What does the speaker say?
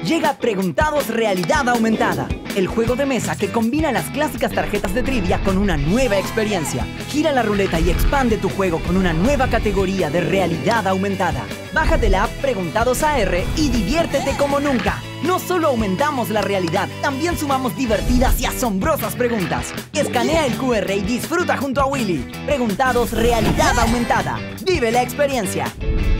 Llega Preguntados Realidad Aumentada, el juego de mesa que combina las clásicas tarjetas de trivia con una nueva experiencia. Gira la ruleta y expande tu juego con una nueva categoría de realidad aumentada. Bájate la app Preguntados AR y diviértete como nunca. No solo aumentamos la realidad, también sumamos divertidas y asombrosas preguntas. Escanea el QR y disfruta junto a Willy. Preguntados Realidad Aumentada. ¡Vive la experiencia!